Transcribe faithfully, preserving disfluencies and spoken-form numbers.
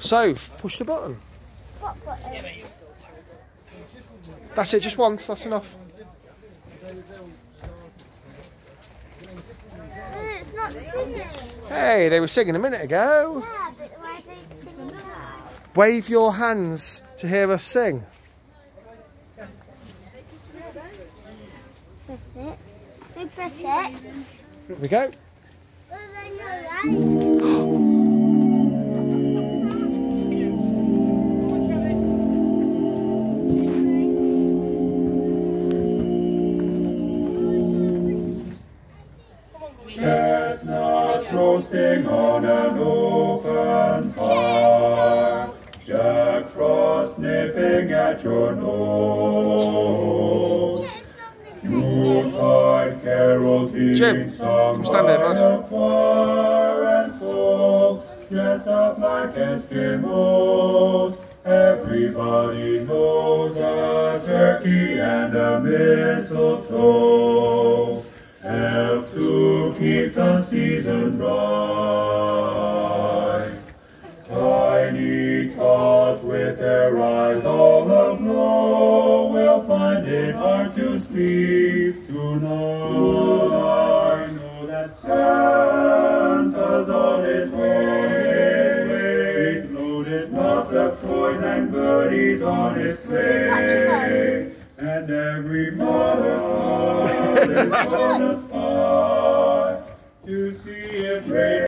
So, push the button. What button? That's it, just once, that's enough. It's not singing. Hey, they were singing a minute ago. Yeah, but why are they singing now? Wave your hands to hear us sing. Press it. We press it. Here we go. Chestnuts roasting on an open fire, Jack Frost nipping at your nose, Yuletide carols being Jim, sung come stand there, by bud. a choir, and folks dressed up like Eskimos. Everybody knows a turkey and a mistletoe help to keep the season bright. Tiny tots with their eyes all aglow will find it hard to sleep tonight. I know that Santa's on his way, loaded lots of toys and goodies on his sleigh. And every mother's heart is on a spy to see if rain